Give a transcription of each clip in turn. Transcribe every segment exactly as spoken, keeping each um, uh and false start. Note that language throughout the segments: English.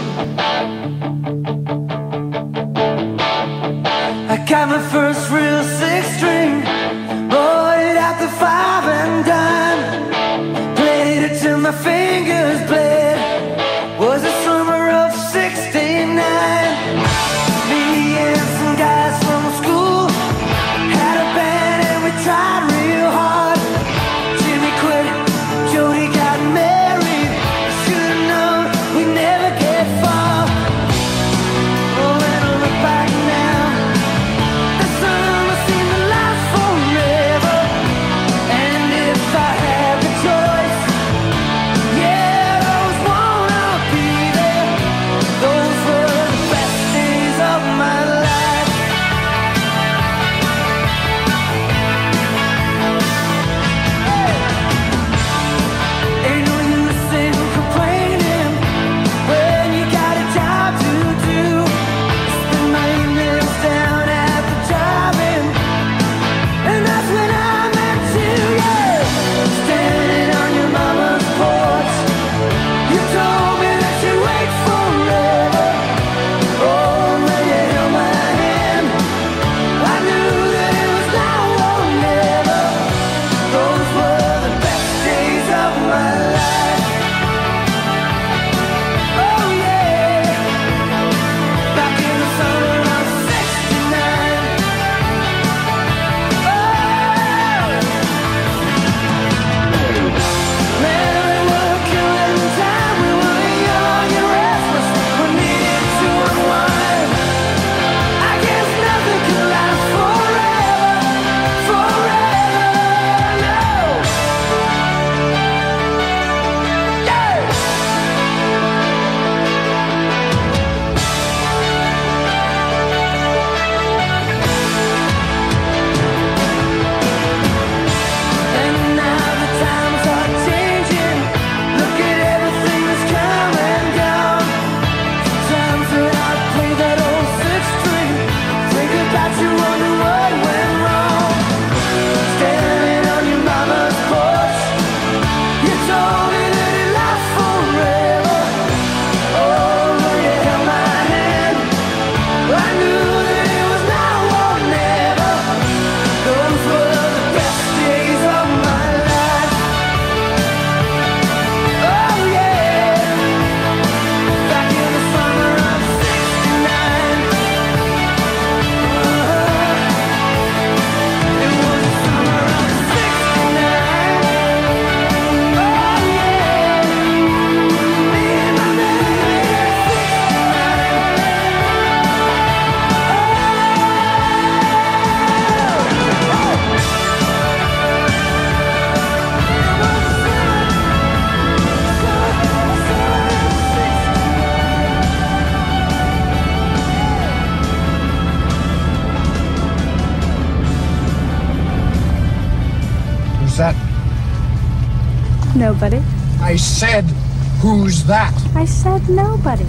I got my first real six string, bought it at the five and dime, played it till my fingers bled. Was the summer of sixty-nine. Me and some guys from school had a band and we tried real hard. Jimmy quit, Jody got married. Should've known we'd never get far. Oh, when I look back now, the summer seemed to last forever. And if I had the choice, yeah, I always wanna be there. Those were the best days of my life. Ain't no use in complaining when you got a job to do. Spend my evenings down at the drive-in, and that's when I met you, yeah. Standing on your mama's porch, you told me that you'd wait forever. Oh, when you held my hand, I knew that it was now or never. Those were the best days of my life. Oh yeah, back in the summer of sixty-nine. Oh, man, we were killing time. We were young and restless. We needed to unwind. I guess nothing could last forever, forever, no. Yeah. And now the times are changing. Look at everything that's come and gone. Sometimes when I play that old six string, think about you, wonder what went wrong. Standing on your mama's porch, you told me that it lasts forever. Oh, when you held my hand, I knew that it was now or never. Those were the best days of my life. Oh yeah, back in the summer of sixty-nine. It was the summer of sixty-nine. Oh yeah, me and my baby, Who's that? Nobody. I said, who's that? I said nobody.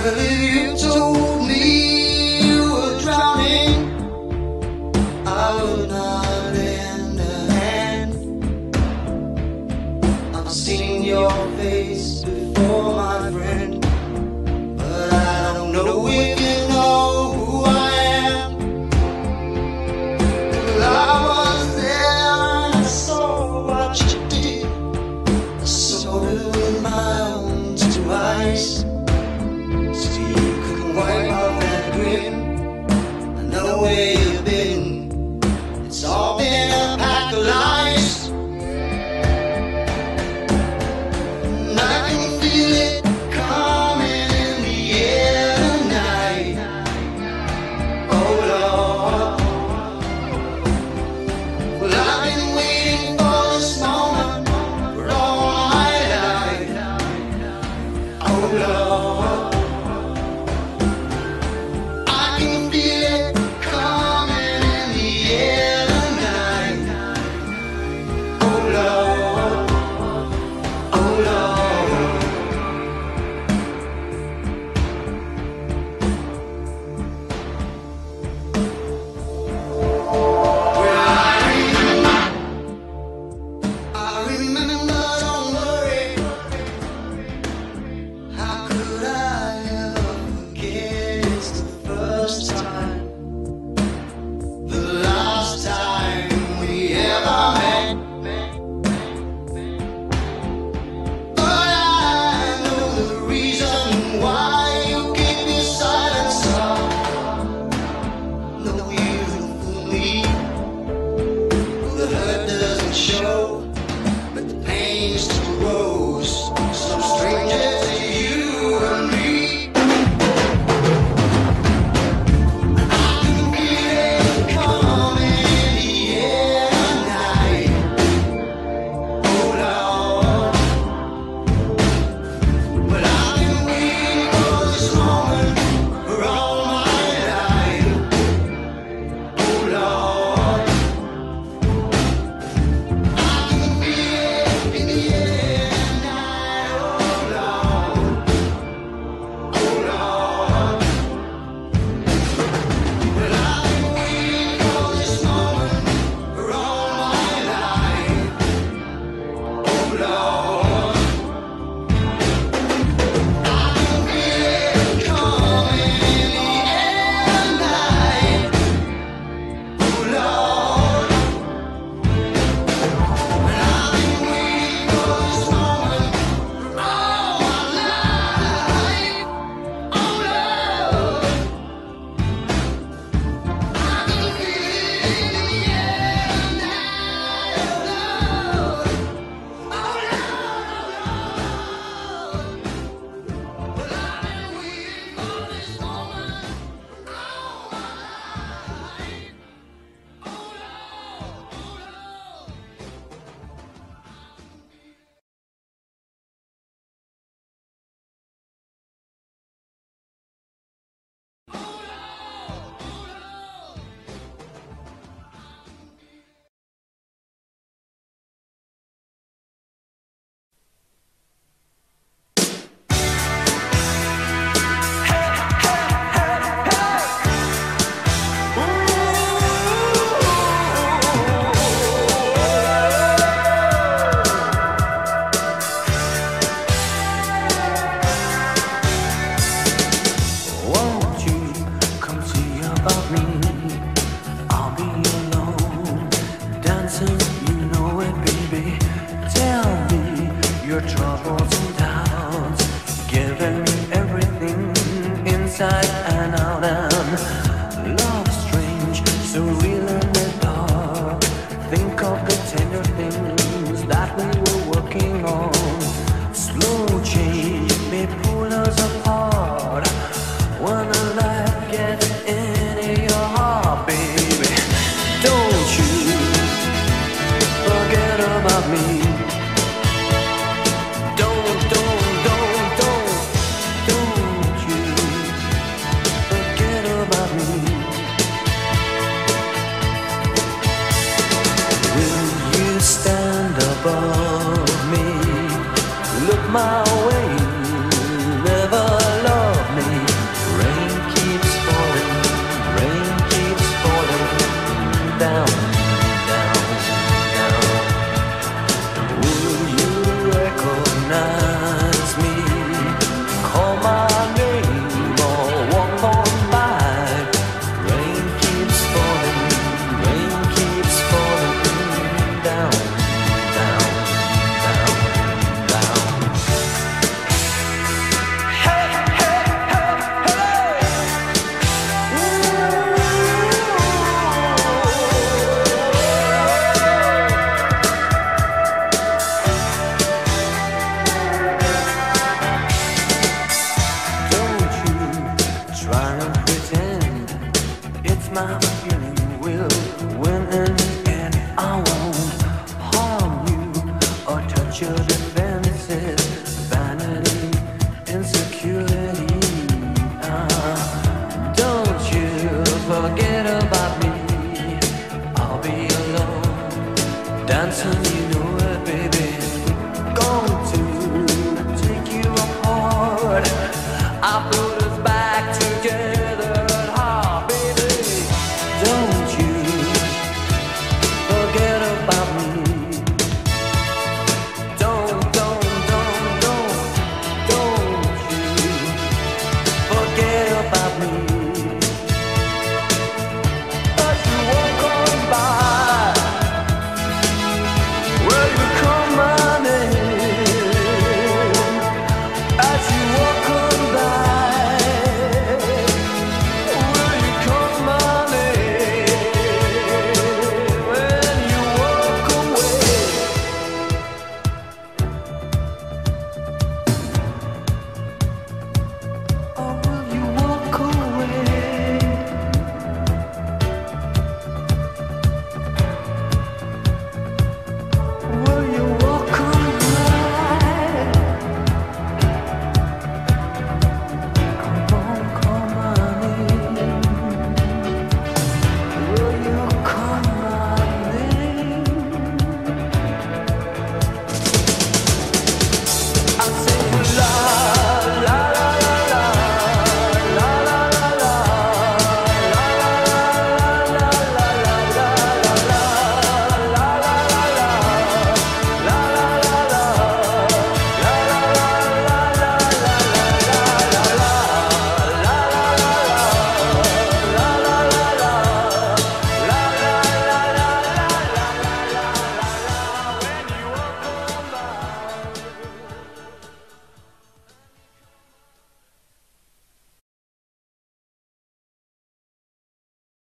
Well, if you told me you were drowning, I would not lend a hand. I've seen your face before, my friend, but I don't know if you know who I am. Well, I was there and I saw what you did. I saw it with my own two eyes. So you couldn't wipe off that grin. I know where you've been. It's all been a pack of lies. And I can feel it coming in the air tonight. Oh Lord. Well, I've been waiting for this moment for all my life. Oh Lord. I can feel it coming in the air tonight. Oh Lord. Oh Lord. Well, I remember, I remember, don't worry. How could I ever forget? It's the first time, the last time we ever met. But I know the reason why you keep your silence up. No, you don't fool me. The hurt doesn't show, but the pain still grows. Some strangers to you and me. I can feel it coming in the air tonight. Oh Lord. But I've been waiting for this moment for all my life. Oh Lord. I can feel it in the air tonight. Oh Lord. Oh Lord. Well, I've been waiting for this moment for all my life. Oh Lord. I can feel it coming in the air tonight. Oh Lord. And I've been waiting for this moment for all my life. Oh Lord. I can feel it in the air tonight. Oh Lord. Oh Lord. Well, I've been waiting for this moment for all my life. Oh Lord. Oh Lord. Won't you come see about me? I'll be alone, dancing, you know it, baby. Tell me your troubles and doubts, giving me everything inside and out. And love strange, so real in the dark. Think of the tender things that we were working on. Slow change may pull us apart. When the light gets into your heart, baby, don't you forget about me. Don't, don't, don't, don't, don't you forget about me. Will you stand above me? Look my way, never love me. recognize me. Call my name or walk on by. Rain keeps falling, rain keeps falling down, down, down, down. Hey, hey, hey, hey. Don't you try and pretend it's my feeling will win in the end. I won't harm you or touch your defense.